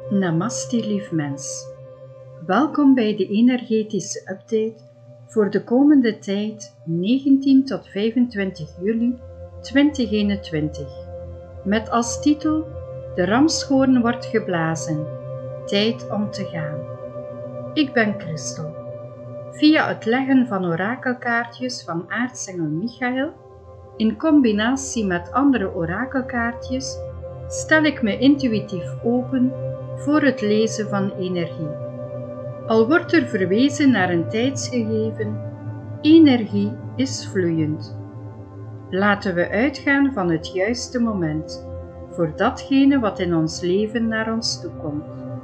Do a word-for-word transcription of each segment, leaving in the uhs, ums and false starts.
Namaste lief mens. Welkom bij de energetische update voor de komende tijd negentien tot vijfentwintig juli tweeduizend eenentwintig. Met als titel: De ramshoorn wordt geblazen. Tijd om te gaan. Ik ben Christel. Via het leggen van orakelkaartjes van aartsengel Michael, in combinatie met andere orakelkaartjes, stel ik me intuïtief open voor het lezen van energie. Al wordt er verwezen naar een tijdsgegeven, energie is vloeiend. Laten we uitgaan van het juiste moment, voor datgene wat in ons leven naar ons toe komt.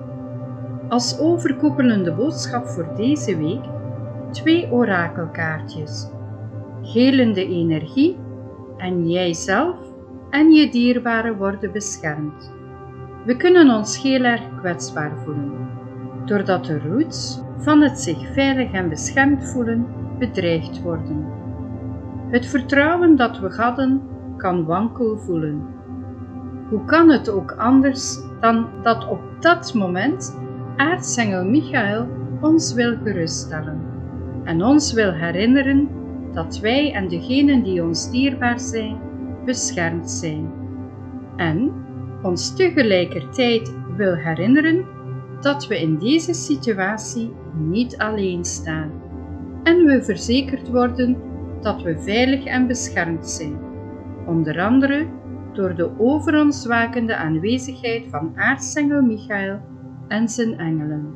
Als overkoepelende boodschap voor deze week twee orakelkaartjes. Gelende energie en jijzelf en je dierbaren worden beschermd. We kunnen ons heel erg kwetsbaar voelen, doordat de roots van het zich veilig en beschermd voelen bedreigd worden. Het vertrouwen dat we hadden kan wankel voelen. Hoe kan het ook anders dan dat op dat moment aartsengel Michael ons wil geruststellen en ons wil herinneren dat wij en degenen die ons dierbaar zijn, beschermd zijn. En ons tegelijkertijd wil herinneren dat we in deze situatie niet alleen staan en we verzekerd worden dat we veilig en beschermd zijn, onder andere door de over ons wakende aanwezigheid van aartsengel Michael en zijn engelen.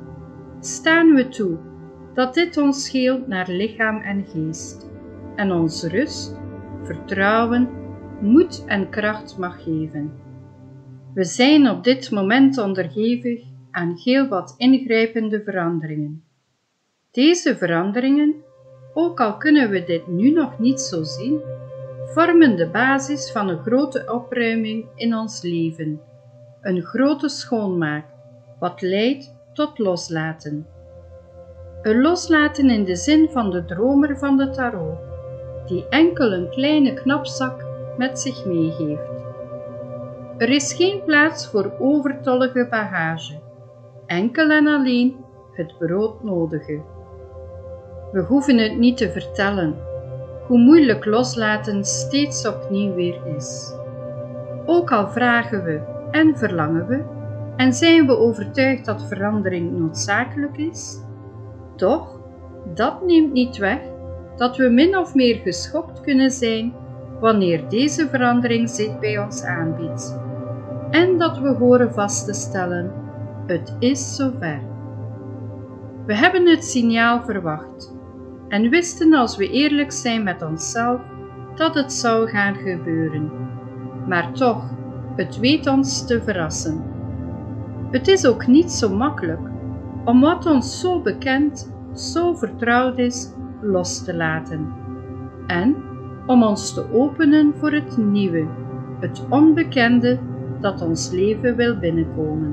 Staan we toe dat dit ons scheelt naar lichaam en geest en ons rust, vertrouwen, moed en kracht mag geven. We zijn op dit moment onderhevig aan heel wat ingrijpende veranderingen. Deze veranderingen, ook al kunnen we dit nu nog niet zo zien, vormen de basis van een grote opruiming in ons leven, een grote schoonmaak, wat leidt tot loslaten. Een loslaten in de zin van de dromer van de tarot, die enkel een kleine knapzak met zich meegeeft. Er is geen plaats voor overtollige bagage, enkel en alleen het broodnodige. We hoeven het niet te vertellen, hoe moeilijk loslaten steeds opnieuw weer is. Ook al vragen we en verlangen we, en zijn we overtuigd dat verandering noodzakelijk is, toch, dat neemt niet weg dat we min of meer geschokt kunnen zijn wanneer deze verandering zich bij ons aanbiedt. En dat we horen vast te stellen, het is zover. We hebben het signaal verwacht en wisten, als we eerlijk zijn met onszelf, dat het zou gaan gebeuren. Maar toch, het weet ons te verrassen. Het is ook niet zo makkelijk om wat ons zo bekend, zo vertrouwd is, los te laten. En om ons te openen voor het nieuwe, het onbekende dat ons leven wil binnenkomen.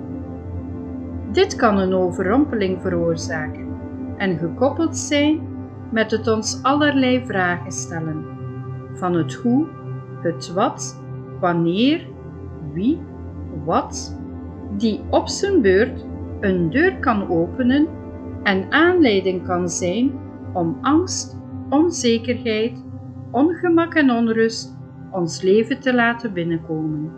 Dit kan een overrompeling veroorzaken en gekoppeld zijn met het ons allerlei vragen stellen, van het hoe, het wat, wanneer, wie, wat, die op zijn beurt een deur kan openen en aanleiding kan zijn om angst, onzekerheid, ongemak en onrust ons leven te laten binnenkomen.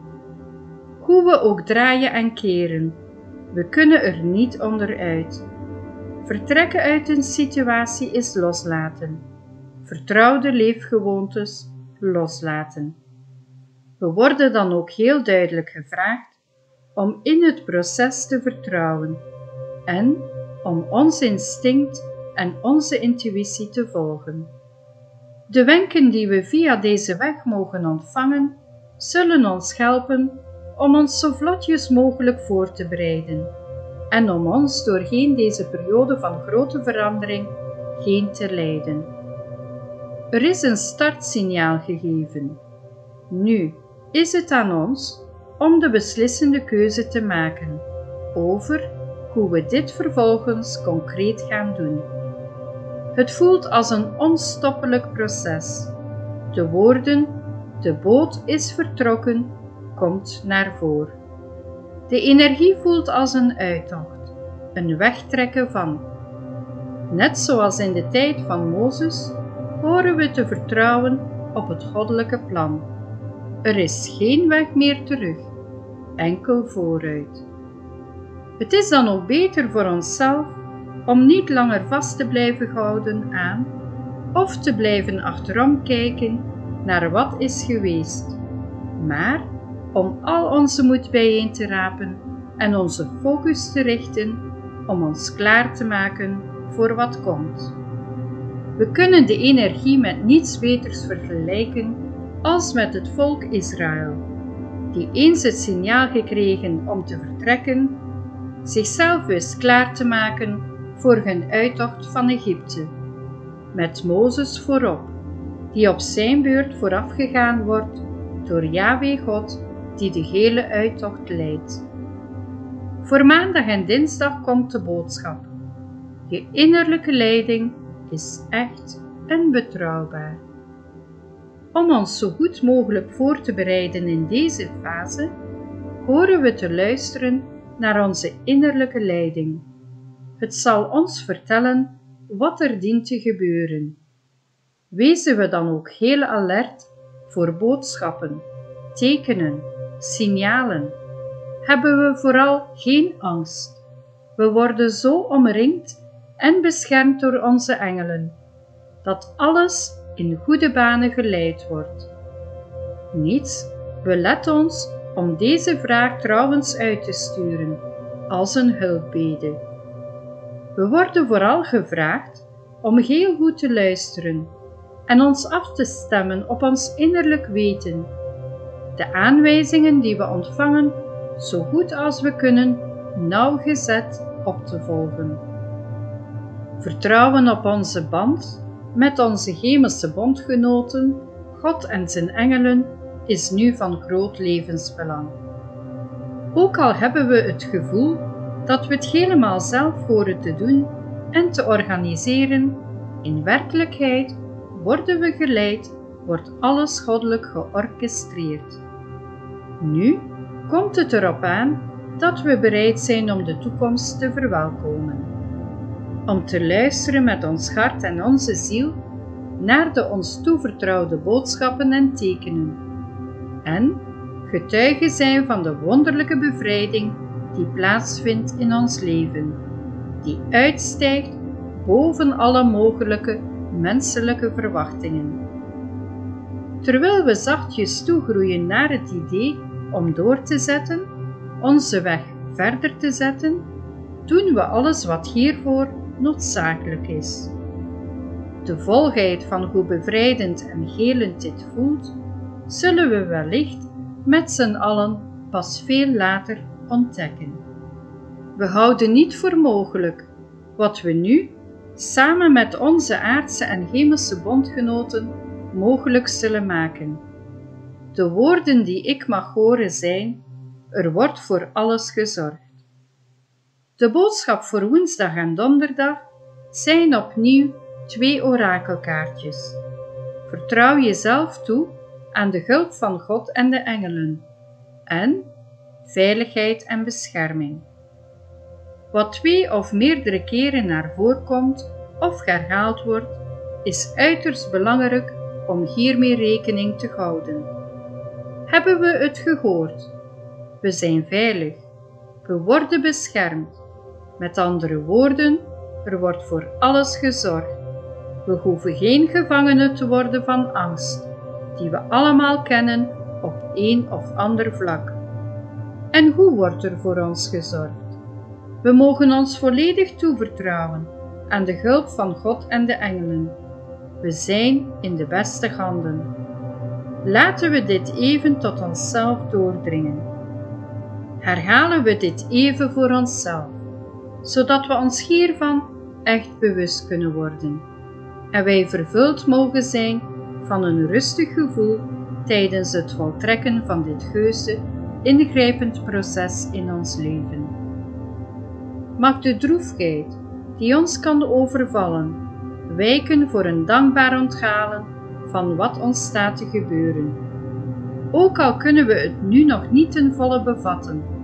Hoe we ook draaien en keren, we kunnen er niet onderuit. Vertrekken uit een situatie is loslaten. Vertrouwde leefgewoontes loslaten. We worden dan ook heel duidelijk gevraagd om in het proces te vertrouwen en om ons instinct en onze intuïtie te volgen. De wenken die we via deze weg mogen ontvangen, zullen ons helpen om ons zo vlotjes mogelijk voor te bereiden en om ons doorheen deze periode van grote verandering heen te leiden. Er is een startsignaal gegeven. Nu is het aan ons om de beslissende keuze te maken over hoe we dit vervolgens concreet gaan doen. Het voelt als een onstoppelijk proces. De woorden, de boot is vertrokken, komt naar voren. De energie voelt als een uittocht, een wegtrekken van. Net zoals in de tijd van Mozes, horen we te vertrouwen op het goddelijke plan. Er is geen weg meer terug, enkel vooruit. Het is dan ook beter voor onszelf om niet langer vast te blijven houden aan of te blijven achterom kijken naar wat is geweest, maar om al onze moed bijeen te rapen en onze focus te richten om ons klaar te maken voor wat komt. We kunnen de energie met niets beters vergelijken als met het volk Israël, die eens het signaal gekregen om te vertrekken, zichzelf wist klaar te maken voor hun uittocht van Egypte, met Mozes voorop, die op zijn beurt voorafgegaan wordt door Yahweh God, die de hele uittocht leidt. Voor maandag en dinsdag komt de boodschap: je innerlijke leiding is echt en betrouwbaar. Om ons zo goed mogelijk voor te bereiden in deze fase, horen we te luisteren naar onze innerlijke leiding. Het zal ons vertellen wat er dient te gebeuren. Wezen we dan ook heel alert voor boodschappen, tekenen, signalen. Hebben we vooral geen angst. We worden zo omringd en beschermd door onze engelen, dat alles in goede banen geleid wordt. Niets belet ons om deze vraag trouwens uit te sturen, als een hulpbede. We worden vooral gevraagd om heel goed te luisteren en ons af te stemmen op ons innerlijk weten, de aanwijzingen die we ontvangen zo goed als we kunnen nauwgezet op te volgen. Vertrouwen op onze band met onze hemelse bondgenoten, God en zijn engelen, is nu van groot levensbelang. Ook al hebben we het gevoel dat we het helemaal zelf horen te doen en te organiseren, in werkelijkheid worden we geleid, wordt alles goddelijk georchestreerd. Nu komt het erop aan dat we bereid zijn om de toekomst te verwelkomen. Om te luisteren met ons hart en onze ziel naar de ons toevertrouwde boodschappen en tekenen. En getuigen zijn van de wonderlijke bevrijding die plaatsvindt in ons leven, die uitstijgt boven alle mogelijke menselijke verwachtingen. Terwijl we zachtjes toegroeien naar het idee om door te zetten, onze weg verder te zetten, doen we alles wat hiervoor noodzakelijk is. De volheid van hoe bevrijdend en helend dit voelt, zullen we wellicht met z'n allen pas veel later ontdekken. We houden niet voor mogelijk wat we nu, samen met onze aardse en hemelse bondgenoten, mogelijk zullen maken. De woorden die ik mag horen zijn: er wordt voor alles gezorgd. De boodschap voor woensdag en donderdag zijn opnieuw twee orakelkaartjes. Vertrouw jezelf toe aan de hulp van God en de engelen en veiligheid en bescherming. Wat twee of meerdere keren naar voren komt of herhaald wordt, is uiterst belangrijk om hiermee rekening te houden. Hebben we het gehoord? We zijn veilig. We worden beschermd. Met andere woorden, er wordt voor alles gezorgd. We hoeven geen gevangenen te worden van angst, die we allemaal kennen op een of ander vlak. En hoe wordt er voor ons gezorgd? We mogen ons volledig toevertrouwen aan de hulp van God en de engelen. We zijn in de beste handen. Laten we dit even tot onszelf doordringen. Herhalen we dit even voor onszelf, zodat we ons hiervan echt bewust kunnen worden en wij vervuld mogen zijn van een rustig gevoel tijdens het voltrekken van dit heuse, ingrijpend proces in ons leven. Mag de droefheid die ons kan overvallen wijken voor een dankbaar onthalen van wat ons staat te gebeuren. Ook al kunnen we het nu nog niet ten volle bevatten,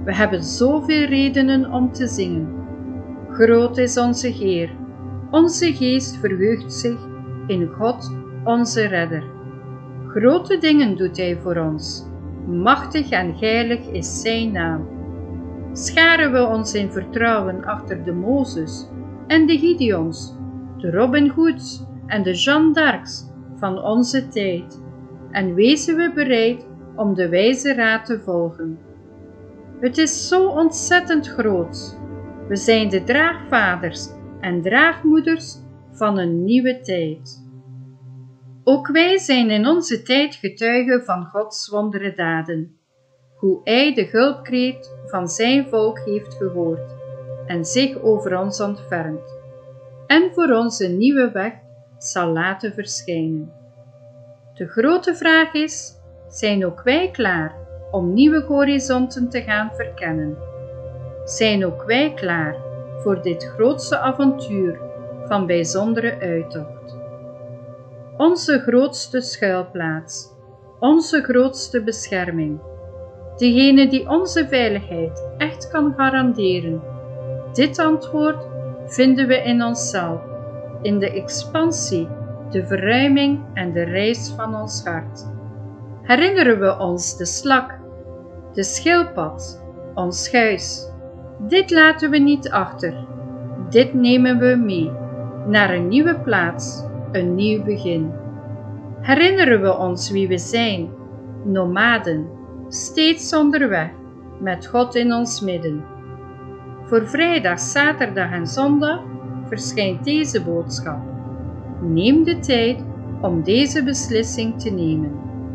We hebben zoveel redenen om te zingen. Groot is onze Heer. Onze geest verheugt zich in God, onze Redder. Grote dingen doet Hij voor ons. Machtig en heilig is Zijn naam. Scharen we ons in vertrouwen achter de Mozes en de Gideons, de Robin Hoods en de Jeanne d'Arcs van onze tijd, en wezen we bereid om de wijze raad te volgen. Het is zo ontzettend groot. We zijn de draagvaders en draagmoeders van een nieuwe tijd. Ook wij zijn in onze tijd getuigen van Gods wondere daden, hoe Hij de hulpkreet van Zijn volk heeft gehoord en zich over ons ontfermt, en voor ons een nieuwe weg zal laten verschijnen. De grote vraag is, zijn ook wij klaar om nieuwe horizonten te gaan verkennen? Zijn ook wij klaar voor dit grootste avontuur van bijzondere uittocht? Onze grootste schuilplaats, onze grootste bescherming, degene die onze veiligheid echt kan garanderen. Dit antwoord vinden we in onszelf, in de expansie, de verruiming en de reis van ons hart. Herinneren we ons de slak, de schildpad, ons huis. Dit laten we niet achter. Dit nemen we mee naar een nieuwe plaats, een nieuw begin. Herinneren we ons wie we zijn, nomaden, steeds onderweg, met God in ons midden. Voor vrijdag, zaterdag en zondag verschijnt deze boodschap. Neem de tijd om deze beslissing te nemen.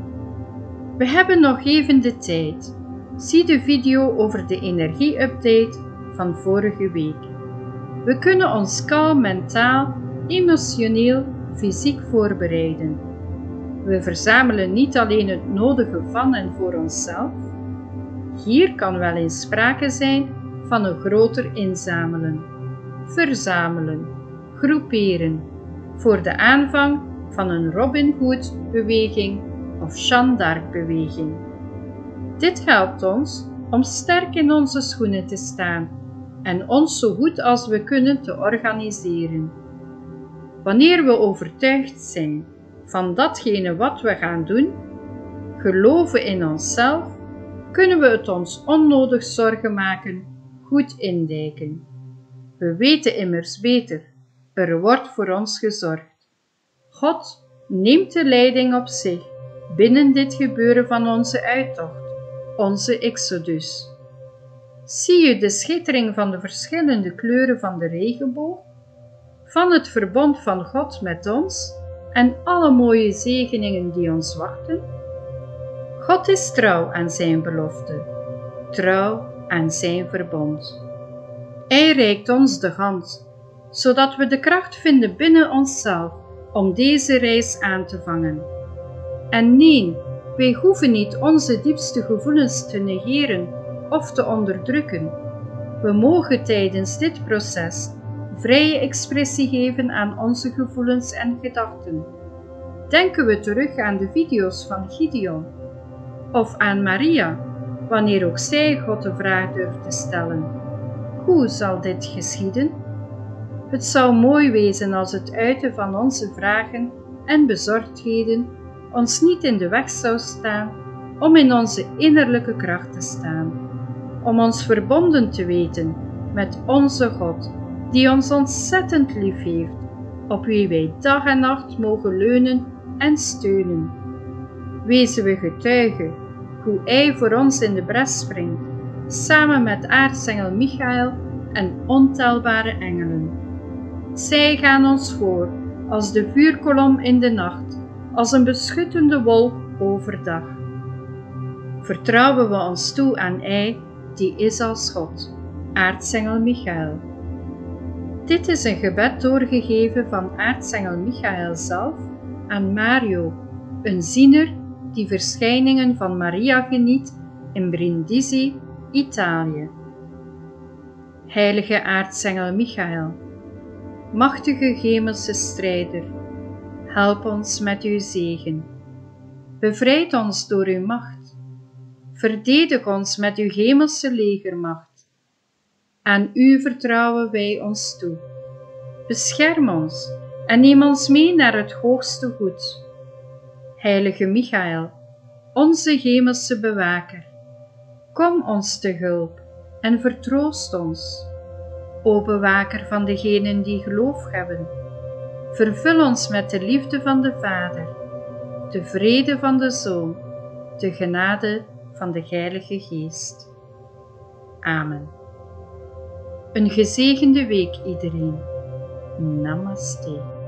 We hebben nog even de tijd. Zie de video over de energie-update van vorige week. We kunnen ons kalm mentaal, emotioneel, fysiek voorbereiden. We verzamelen niet alleen het nodige van en voor onszelf. Hier kan wel eens sprake zijn van een groter inzamelen, verzamelen, groeperen, voor de aanvang van een Robin Hood-beweging of Jeanne d'Arc-beweging. Dit helpt ons om sterk in onze schoenen te staan en ons zo goed als we kunnen te organiseren. Wanneer we overtuigd zijn van datgene wat we gaan doen, geloven in onszelf, kunnen we het ons onnodig zorgen maken goed indijken. We weten immers beter, er wordt voor ons gezorgd. God neemt de leiding op zich binnen dit gebeuren van onze uittocht, onze exodus. Zie je de schittering van de verschillende kleuren van de regenboog, van het verbond van God met ons en alle mooie zegeningen die ons wachten? God is trouw aan zijn belofte, trouw aan zijn verbond. Hij reikt ons de hand, zodat we de kracht vinden binnen onszelf om deze reis aan te vangen. En nee, wij hoeven niet onze diepste gevoelens te negeren of te onderdrukken. We mogen tijdens dit proces vrije expressie geven aan onze gevoelens en gedachten. Denken we terug aan de video's van Gideon of aan Maria, wanneer ook zij God de vraag durft te stellen: hoe zal dit geschieden? Het zou mooi wezen als het uiten van onze vragen en bezorgdheden ons niet in de weg zou staan om in onze innerlijke kracht te staan, om ons verbonden te weten met onze God, die ons ontzettend lief heeft, op wie wij dag en nacht mogen leunen en steunen. Wezen we getuigen hoe Hij voor ons in de bres springt, samen met aartsengel Michael en ontelbare engelen. Zij gaan ons voor als de vuurkolom in de nacht, als een beschuttende wolk overdag. Vertrouwen we ons toe aan Hij die is als God, aartsengel Michael. Dit is een gebed doorgegeven van aartsengel Michael zelf aan Mario, een ziener die verschijningen van Maria geniet in Brindisi, Italië. Heilige aartsengel Michael, machtige hemelse strijder, help ons met uw zegen. Bevrijd ons door uw macht. verdedig ons met uw hemelse legermacht. Aan u vertrouwen wij ons toe. Bescherm ons en neem ons mee naar het hoogste goed. Heilige Michael, onze hemelse bewaker, kom ons te hulp en vertroost ons. O bewaker van degenen die geloof hebben, vervul ons met de liefde van de Vader, de vrede van de Zoon, de genade van de Heilige Geest. Amen. Een gezegende week iedereen. Namaste.